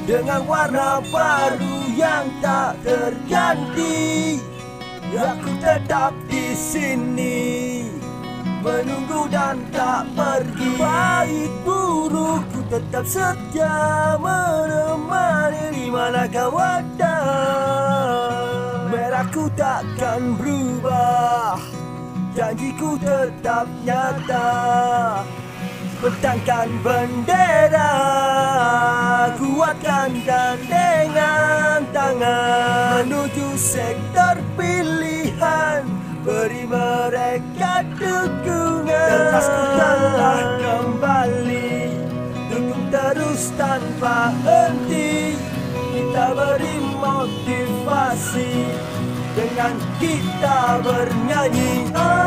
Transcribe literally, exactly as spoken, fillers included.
dengan warna baru yang tak terganti. Aku tetap di sini, menunggu dan tak pergi. Baik buruk ku tetap setia, menemani di mana kau ada. Merahku takkan berubah, janjiku tetap nyata. Bentangkan bendera, kuatkan gandengan tangan menuju sektor pilihan, beri mereka dukungan. Kertasku telah kembali, dukung terus tanpa henti. Kita beri motivasi dengan kita bernyanyi.